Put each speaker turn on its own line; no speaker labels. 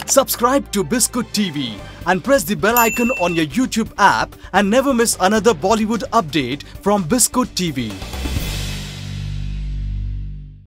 Subscribe to Biscuit TV and press the bell icon on your YouTube app and never miss another Bollywood update from Biscuit TV.